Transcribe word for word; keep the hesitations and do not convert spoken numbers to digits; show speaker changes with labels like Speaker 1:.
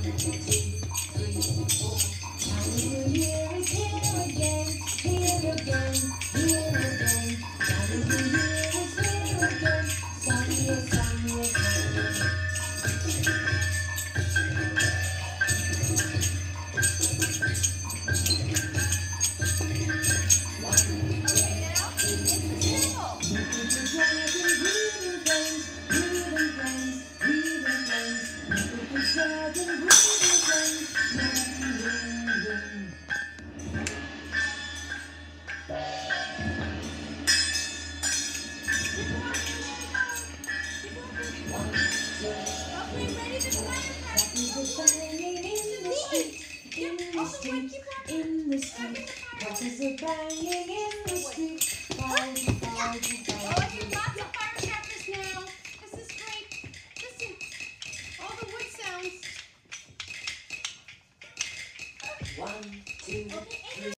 Speaker 1: In the street, what is it banging in the street?
Speaker 2: Oh, I hear lots of firecrackers now. This is great. Listen, all the wood sounds.
Speaker 1: One, two, three.